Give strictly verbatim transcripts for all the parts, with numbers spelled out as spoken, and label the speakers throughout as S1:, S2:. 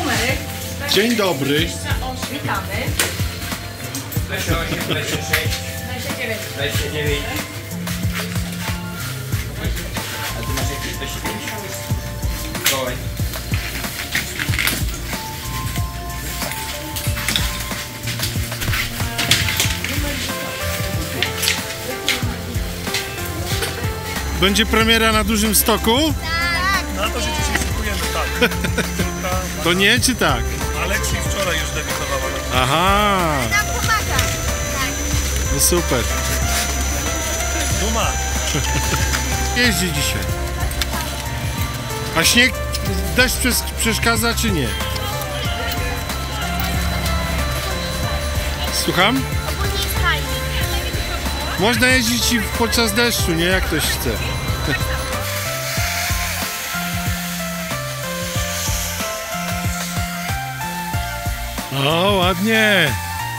S1: numerek.
S2: Dzień dobry.
S1: Witamy.
S3: dwadzieścia osiem, dwadzieścia sześć,
S1: dwadzieścia dziewięć.
S3: dwadzieścia dziewięć. A ty masz jakieś dwadzieścia pięć? Kołaj.
S2: Będzie premiera na dużym stoku?
S4: Na to się dzisiaj szykujemy, tak.
S2: To nie, czy tak?
S4: Aleksi wczoraj już debiutowała.
S2: Aha,
S5: Nam pomaga. Tak.
S2: no super.
S4: Duma.
S2: Jeździ dzisiaj. A śnieg, deszcz przes- przeszkadza, czy nie? Słucham?
S5: Ogólnie jest fajnie.
S2: Można jeździć i podczas deszczu, nie? Jak ktoś chce. O, ładnie.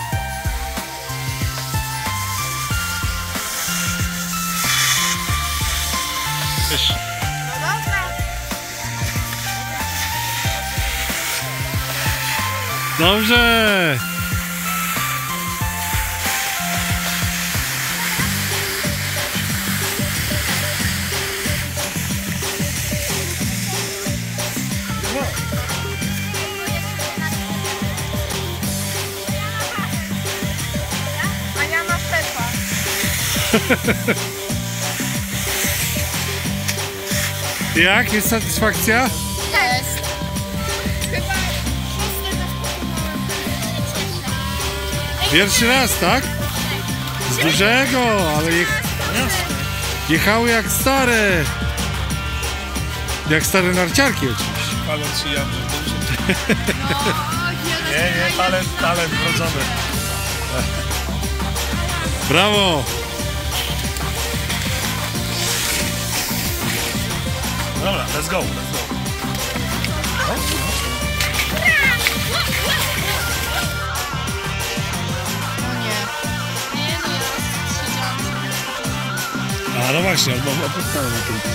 S2: Wiesz,
S5: No dobra.
S2: dobrze.
S5: Ania ma szefa.
S2: Jak? Jest satysfakcja?
S5: Jest. Chyba
S2: Pierwszy raz, tak? Z dużego, ale jech... jechały jak stare. Jak stare narciarki oczywiście.
S4: Paląc się Jan, Nie, nie, talent, talent wrodzony.
S2: Brawo!
S4: Dobra, let's go, let's go.
S2: A no właśnie, albo opustałem na tym.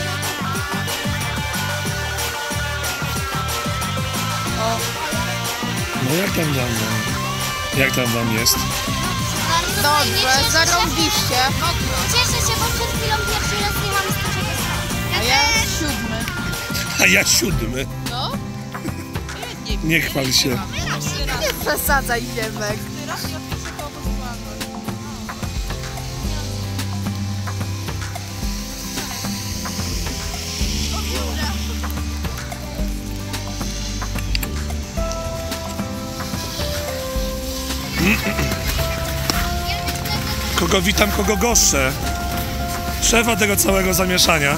S2: No jak tam wam, jak tam wam jest?
S5: Dobrze, zarąbiście. Cieszę się, bo przed chwilą pierwszy raz jechałam z dużego stołu.
S6: A ja siódmy.
S2: A ja siódmy.
S6: No?
S2: Nie chwal się.
S6: Nie przesadzaj, Ziemek.
S4: Kogo witam, kogo goszczę. Szefa tego całego zamieszania.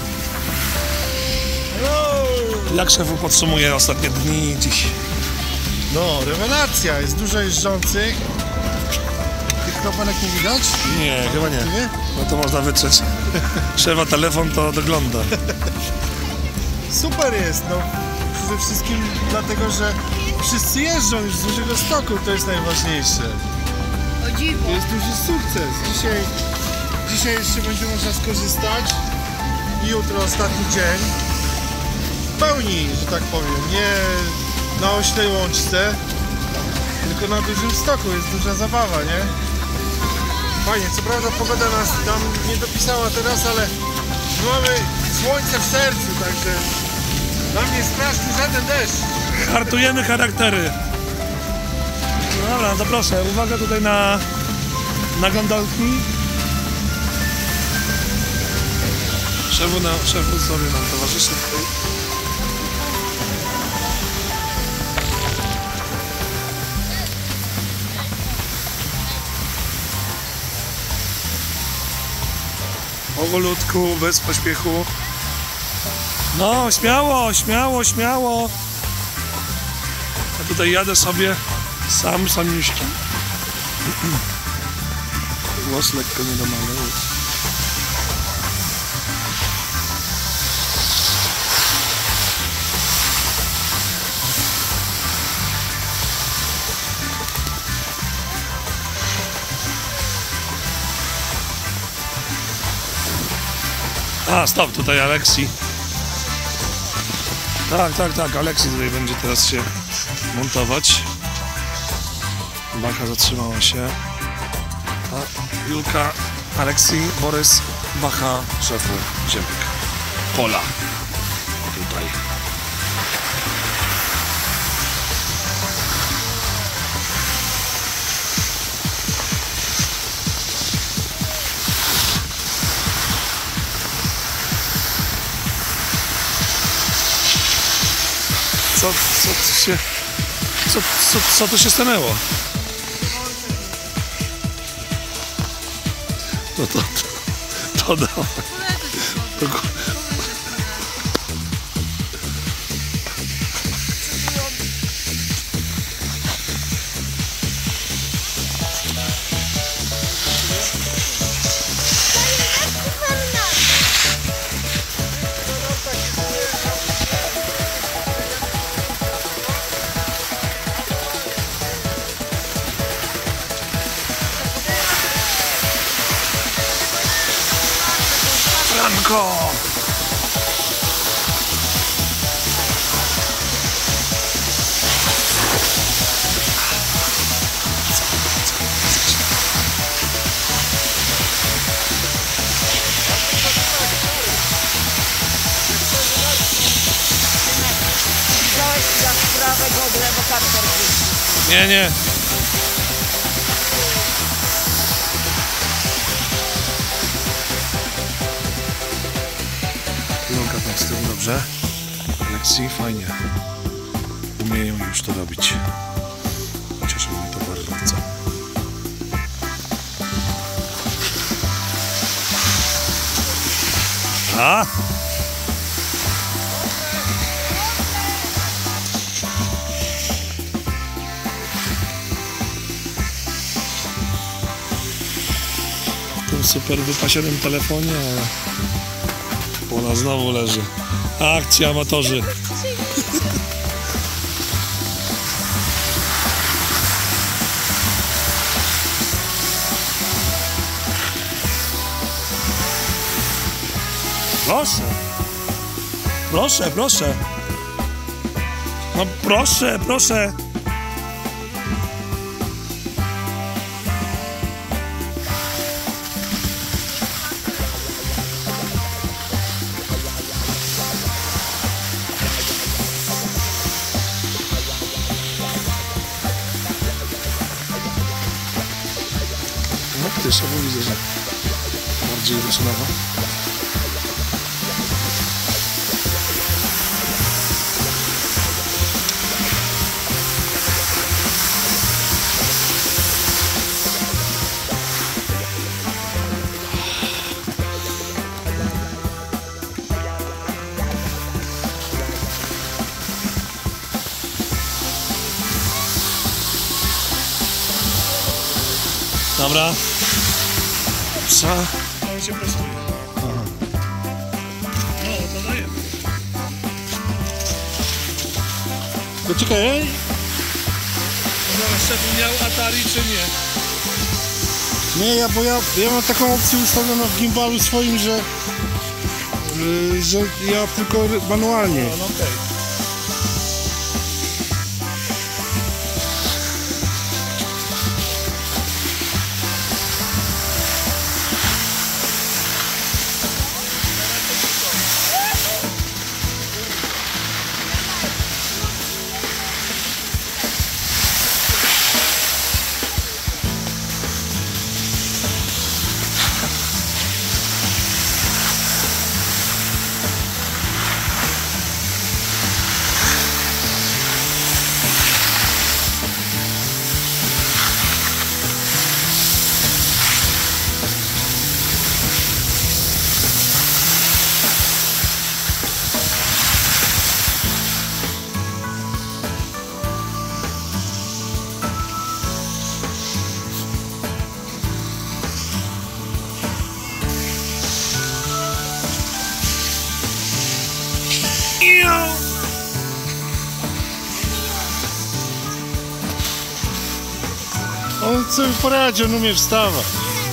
S4: Jak szefu podsumuje ostatnie dni dziś?
S2: No, rewelacja, jest dużo jeżdżących. Tych kropanek nie widać?
S4: Nie, chyba nie.
S2: Nie?
S4: No to można wytrzeć. Szefa telefon to dogląda.
S2: Super jest, no. Przede wszystkim dlatego, że wszyscy jeżdżą już z dużego stoku, to jest najważniejsze.
S6: O dziwo.
S2: To jest duży sukces. Dzisiaj, dzisiaj jeszcze będzie można skorzystać i jutro ostatni dzień. W pełni, że tak powiem, nie na oślej łączce, tylko na dużym stoku, jest duża zabawa, nie? Fajnie, co prawda pogoda nas tam nie dopisała teraz, ale mamy słońce w sercu, także dla mnie straszny żaden deszcz.
S4: Hartujemy charaktery. No dobra, no to proszę, uwaga tutaj na, na gondolki. Szefu, na, szefu sobie nam towarzyszy tutaj. Powolutku, bez pośpiechu. No, śmiało, śmiało, śmiało. Ja tutaj jadę sobie sam, samiuśki. Głos lekko nie domalał. A, stop, tutaj Aleksi. Tak, tak, tak, Aleksi tutaj będzie teraz się montować. Bacha zatrzymała się. A Julka, Aleksij, Borys, Bacha, szefu, Ziemek. Pola. Tutaj. Co, co tu się... Co, co, co tu się stanęło? No to... To, to dawaj. To, go- Franko! Nie, nie. Julka tam z tym dobrze. Aleksij fajnie. Umieją już to robić. Cieszy mnie to bardzo. A? W tym super wypasionym telefonie, ale Pola znowu leży. Ach, ci amatorzy. Proszę. Proszę, proszę. No proszę, proszę. No ty, bo widzę, że bardziej rutynowo. Dobra. Psa. On się prostuje. Aha. No, to daje.
S2: Poczekaj,
S4: Zaraz szef miał Atari czy nie?
S2: nie, ja, bo ja, ja mam taką opcję ustawioną w gimbalu swoim, że, yy, że ja tylko manualnie.
S4: No, no okej.
S2: On sobie poradzi, on umie wstawać.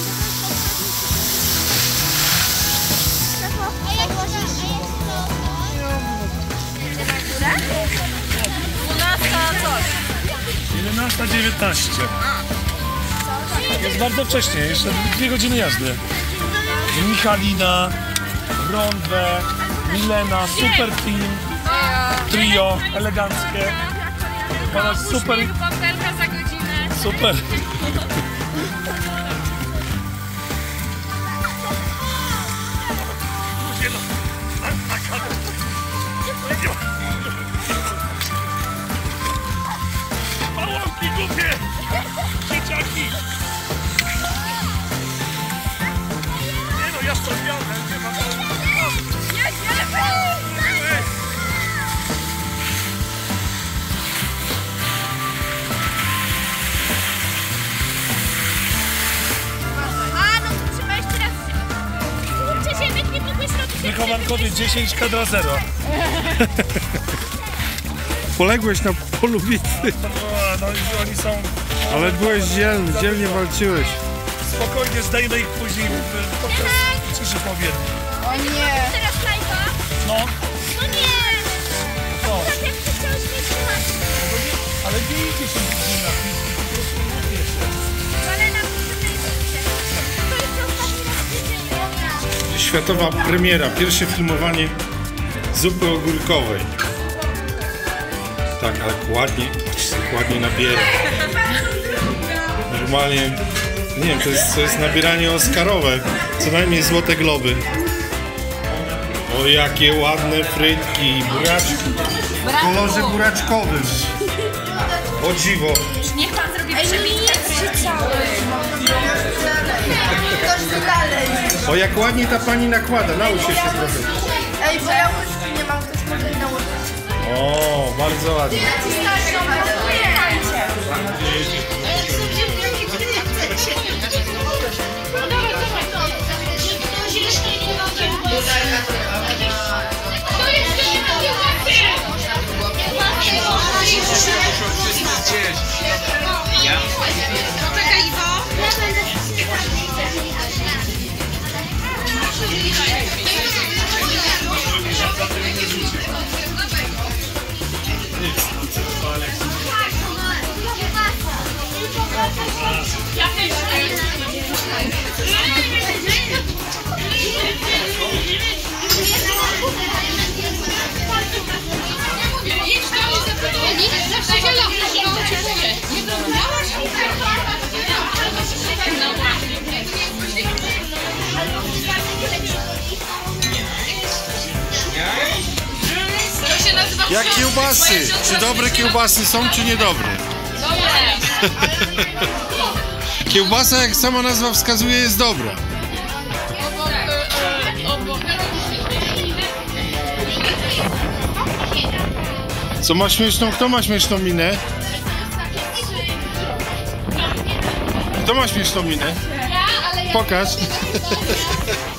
S5: A jak możesz, a jak to?
S1: dwunasta coś.
S4: dwudziesta dziewiętnaście. Jest bardzo wcześnie, jeszcze dwie godziny jazdy. Michalina, Rondwe, Milena, super team, trio, eleganckie. Pana super,
S1: Papelka za godzinę.
S4: super. Pałamki głupie! Dzieciaki! Nie no, ja stawiałem, nie ma
S5: A, no to trzeba jeszcze raz... Kurczę, Ziemek, nie mogłeś robić...
S4: Wychowankowie dziesięć kadra zero.
S2: Poległeś na polu bitwy,
S4: No i oni są...
S2: ale byłeś dzielny, dzielnie walczyłeś.
S4: Spokojnie, zdejmę ich później w- podczas ciszy powiedni.
S6: O nie.
S5: Teraz live'a?
S4: No,
S5: No nie!
S4: no.
S5: Tak jak ty chciałeś mieć tłumaczyć.
S4: Ale nie idzie się nigdzie na piłki, po prostu mówię się.
S5: Ale na przykład to jest ostatni raz w tydzień.
S2: Światowa premiera, pierwsze filmowanie zupy ogórkowej. Tak, ale ładnie, ładnie nabiera. Normalnie, nie wiem, to jest, to jest nabieranie oscarowe, co najmniej złote globy. O, jakie ładne frytki, buraczki, w kolorze buraczkowym. O dziwo.
S1: Niech pan zrobi przebitkę.
S2: O, jak ładnie ta pani nakłada, naucz się się trochę.
S6: Ej, bo ja łyżki nie mam, to jest może nałożyć.
S2: O, bardzo ładnie.
S1: Poczekaj, Iwo.
S2: Jak kiełbasy? Czy dobre kiełbasy są, czy niedobre? Kiełbasa, jak sama nazwa wskazuje, jest dobra. Co ma śmieszną? Kto ma śmieszną minę? Kto ma śmieszną minę? Pokaż.